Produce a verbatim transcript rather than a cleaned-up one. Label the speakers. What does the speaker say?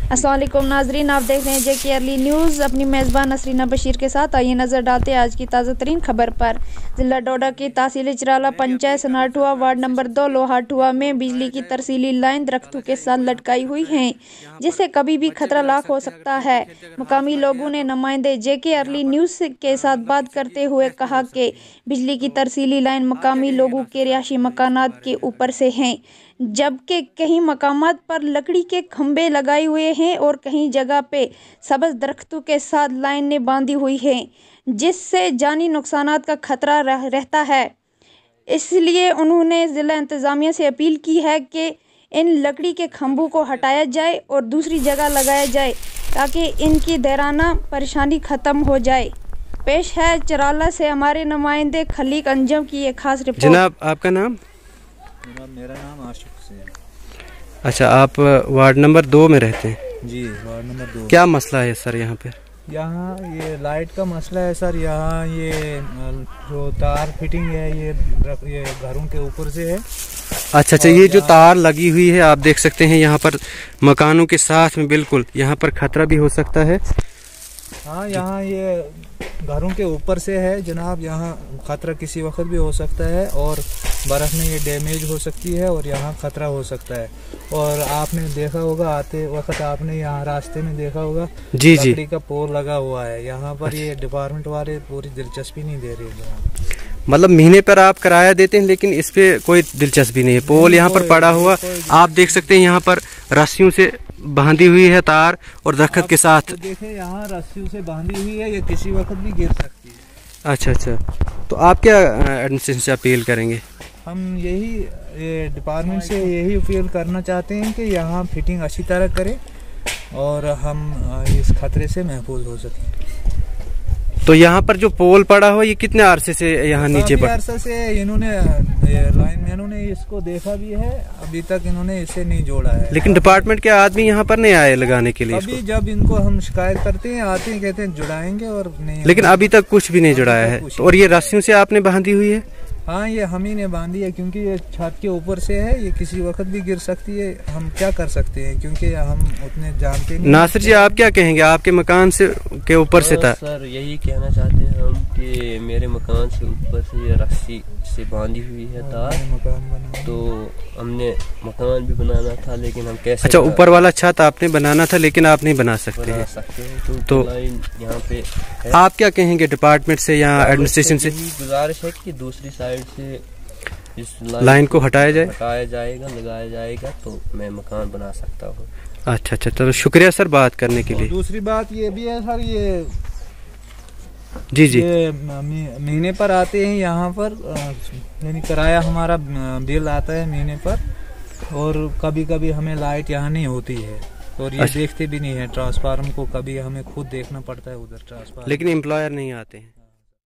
Speaker 1: अस्सलाम वालेकुम नाजरीन, आप देख रहे हैं जे के अर्ली न्यूज़ अपनी मेज़बान नसरीना बशीर के साथ। आइए नज़र डालते हैं आज की ताज़ा तरीन खबर पर। ज़िला डोडा की तहसील चिराला पंचायत सनाठुआ वार्ड नंबर दो लोहाठुआ में बिजली की तरसीली लाइन दरख्तों के साथ लटकाई हुई है, जिससे कभी भी खतरा लाक हो सकता है। मुकामी लोगों ने नुमाइंदे जे के अर्ली न्यूज़ के साथ बात करते हुए कहा कि बिजली की तरसीली लाइन मकामी लोगों के रिहायशी मकानात के ऊपर से हैं, जबकि कहीं मकामात पर लकड़ी के खंभे लगाए हुए हैं और कहीं जगह पे सब्ज़ दरख्तों के साथ लाइनें बांधी हुई हैं, जिससे जानी नुकसानात का खतरा रह, रहता है। इसलिए उन्होंने ज़िला इंतज़ामिया से अपील की है कि इन लकड़ी के खंभों को हटाया जाए और दूसरी जगह लगाया जाए, ताकि इनकी देराना परेशानी ख़त्म हो जाए। पेश है चिराला से हमारे नुमाइंदे खलीक अंजम की एक खास रिपोर्ट।
Speaker 2: जनाब, आपका नाम?
Speaker 3: मेरा नाम आशिक हुसैन।
Speaker 2: अच्छा, आप वार्ड नंबर दो में रहते हैं?
Speaker 3: जी, वार्ड नंबर दो।
Speaker 2: क्या मसला है सर यहाँ पे?
Speaker 3: यहाँ ये लाइट का मसला है सर। यहाँ ये जो तार फिटिंग है ये ये घरों के ऊपर से है।
Speaker 2: अच्छा अच्छा, ये जो तार लगी हुई है आप देख सकते हैं यहाँ पर मकानों के साथ में, बिल्कुल यहाँ पर खतरा भी हो सकता है।
Speaker 3: हाँ, यहाँ ये घरों के ऊपर से है जनाब। यहाँ खतरा किसी वक्त भी हो सकता है और बर्फ़ में ये डैमेज हो सकती है और यहाँ खतरा हो सकता है। और आपने देखा होगा आते वक्त, आपने यहाँ रास्ते में देखा होगा
Speaker 2: जी जी
Speaker 3: लकड़ी का पोल लगा हुआ है यहाँ पर। ये डिपार्टमेंट वाले पूरी दिलचस्पी नहीं दे रहे जनाब।
Speaker 2: मतलब महीने पर आप किराया देते हैं लेकिन इस पे कोई दिलचस्पी नहीं है। पोल यहाँ पर पड़ा हुआ आप देख सकते हैं, यहाँ पर रस्सियों से बांधी हुई है तार और दरख्त के साथ।
Speaker 3: देखें यहाँ रस्सियों से बांधी हुई है, ये किसी वक्त भी गिर सकती है।
Speaker 2: अच्छा अच्छा, तो आप क्या एडमिनिस्ट्रेशन से अपील करेंगे?
Speaker 3: हम यही ये डिपार्टमेंट से यही अपील करना चाहते हैं कि यहाँ फिटिंग अच्छी तरह करें और हम इस खतरे से महफूज हो सकें।
Speaker 2: तो यहाँ पर जो पोल पड़ा हुआ ये कितने अरसे से यहाँ नीचे पर?
Speaker 3: अरसे से इन्होंने लाइनमैनों ने इसको देखा भी है, अभी तक इन्होंने इसे नहीं जोड़ा है।
Speaker 2: लेकिन डिपार्टमेंट के आदमी यहाँ पर नहीं आए लगाने के लिए?
Speaker 3: अभी जब इनको हम शिकायत करते हैं आते हैं, कहते हैं जुड़ाएंगे और नहीं,
Speaker 2: लेकिन अभी तक कुछ भी नहीं जुड़ाया है। और ये रस्सियों से आपने बांधी हुई है?
Speaker 3: हाँ, ये हम ही ने बांधी है क्योंकि ये छत के ऊपर से है, ये किसी वक्त भी गिर सकती है। हम क्या कर सकते हैं क्योंकि हम उतने जानते नहीं।
Speaker 2: नासिर जी, आप क्या कहेंगे? आपके मकान से के ऊपर से था?
Speaker 4: सर यही कहना चाहते हैं हम कि मेरे मकान से ऊपर से ये रस्सी से बांधी हुई है तार।
Speaker 3: मकान बना
Speaker 4: तो हमने मकान भी बनाना था लेकिन हम कैसे?
Speaker 2: अच्छा, ऊपर वाला छत आपने बनाना था लेकिन आप नहीं बना सकते हैं।
Speaker 4: सकते हैं तो,
Speaker 2: तो
Speaker 4: लाइन यहाँ पे है।
Speaker 2: आप क्या कहेंगे डिपार्टमेंट से या एडमिनिस्ट्रेशन से?
Speaker 4: गुजारिश है कि दूसरी साइड से इस लाइन,
Speaker 2: लाइन को हटाया जाए
Speaker 4: हटाया जाएगा लगाया जाएगा तो मैं मकान बना सकता हूँ।
Speaker 2: अच्छा अच्छा, तो शुक्रिया सर बात करने के लिए।
Speaker 3: दूसरी बात ये भी है सर, ये
Speaker 2: जी जी
Speaker 3: ये महीने पर आते हैं यहाँ पर, यानी किराया हमारा बिल आता है महीने पर, और कभी कभी हमें लाइट यहाँ नहीं होती है और ये
Speaker 2: अच्छा।
Speaker 3: देखते भी नहीं है ट्रांसफार्मर को, कभी हमें खुद देखना पड़ता है उधर ट्रांसफार्मर।
Speaker 2: लेकिन एम्प्लॉयर नहीं आते हैं।